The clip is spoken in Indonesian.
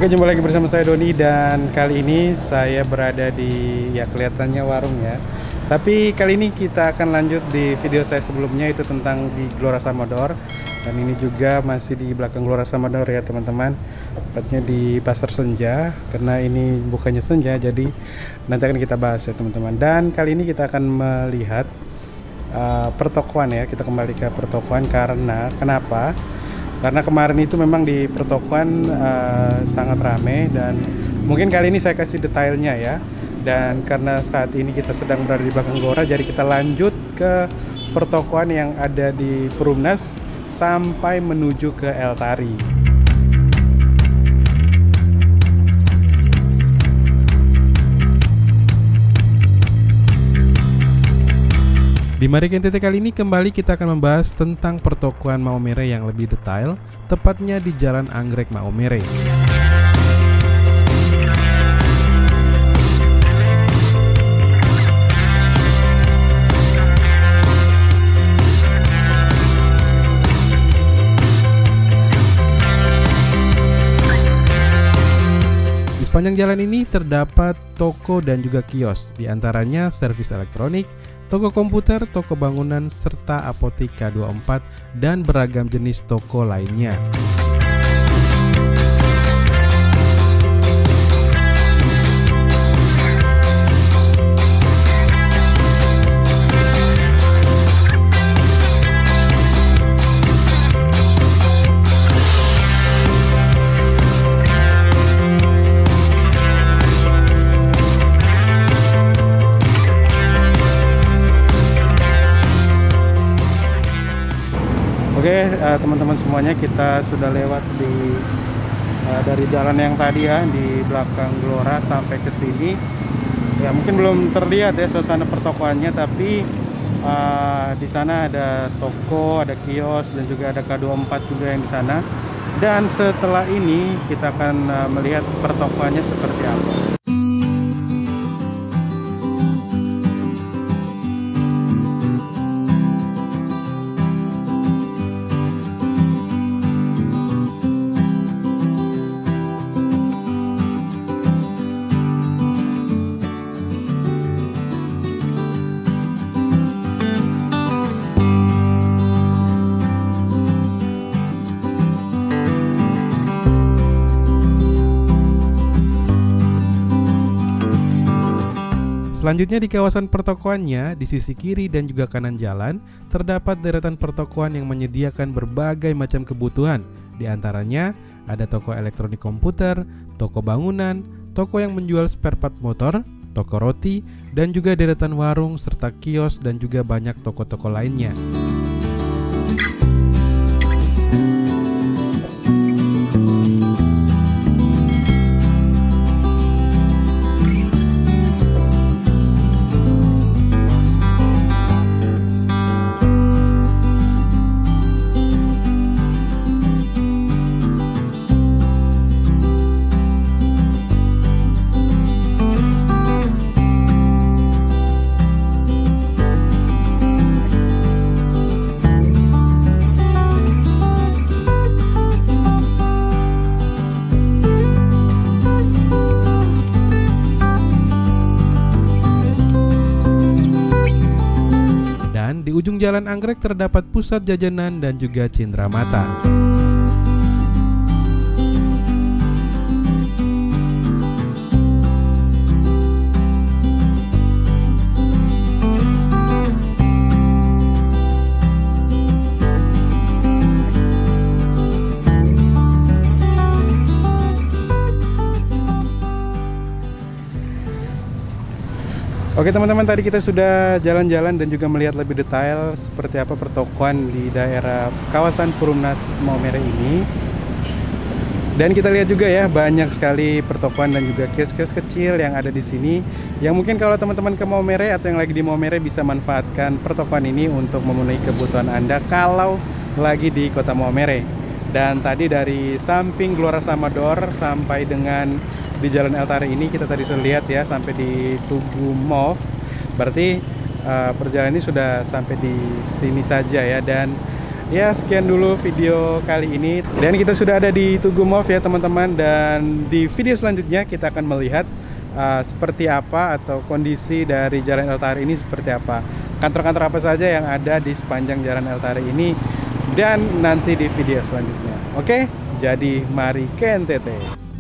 Oke, jumpa lagi bersama saya Doni dan kali ini saya berada di kelihatannya warung ya. Tapi kali ini kita akan lanjut di video saya sebelumnya itu tentang di Gelora Samador. Dan ini juga masih di belakang Gelora Samador ya teman-teman. Tepatnya di Pasar Senja karena ini bukannya senja jadi nanti akan kita bahas ya teman-teman. Dan kali ini kita akan melihat pertokoan ya. Kita kembali ke pertokoan karena kenapa? Karena kemarin itu memang di pertokoan sangat ramai dan mungkin kali ini saya kasih detailnya ya. Dan karena saat ini kita sedang berada di belakang Gelora, jadi kita lanjut ke pertokoan yang ada di Perumnas sampai menuju ke El Tari. Di Mari NTT kali ini kembali kita akan membahas tentang pertokoan Maumere yang lebih detail, tepatnya di Jalan Anggrek Maumere. Di sepanjang jalan ini terdapat toko dan juga kios, diantaranya servis elektronik, toko komputer, toko bangunan, serta apotik K24 dan beragam jenis toko lainnya. Oke, teman-teman semuanya, kita sudah lewat dari jalan yang tadi ya di belakang Gelora sampai ke sini. Ya mungkin belum terlihat ya suasana pertokoannya, tapi di sana ada toko, ada kios dan juga ada K24 juga yang di sana. Dan setelah ini kita akan melihat pertokoannya seperti apa. Selanjutnya di kawasan pertokoannya, di sisi kiri dan juga kanan jalan, terdapat deretan pertokoan yang menyediakan berbagai macam kebutuhan. Di antaranya ada toko elektronik komputer, toko bangunan, toko yang menjual spare part motor, toko roti, dan juga deretan warung serta kios dan juga banyak toko-toko lainnya. Di ujung jalan Anggrek terdapat pusat jajanan dan juga Cindramata. Oke teman-teman, tadi kita sudah jalan-jalan dan juga melihat lebih detail seperti apa pertokoan di daerah kawasan Perumnas Maumere ini. Dan kita lihat juga ya banyak sekali pertokoan dan juga kios-kios kecil yang ada di sini. Yang mungkin kalau teman-teman ke Maumere atau yang lagi di Maumere bisa manfaatkan pertokoan ini untuk memenuhi kebutuhan Anda kalau lagi di Kota Maumere. Dan tadi dari samping Gelora Samador sampai dengan di Jalan El Tari ini kita tadi sudah lihat ya sampai di Tugu Move. Berarti perjalanan ini sudah sampai di sini saja ya. Dan Ya, sekian dulu video kali ini. Dan kita sudah ada di Tugu Move ya teman-teman. Dan di video selanjutnya kita akan melihat seperti apa atau kondisi dari Jalan El Tahrir ini seperti apa. Kantor-kantor apa saja yang ada di sepanjang Jalan El Tahrir ini. Dan nanti di video selanjutnya. Oke, jadi mari ke NTT.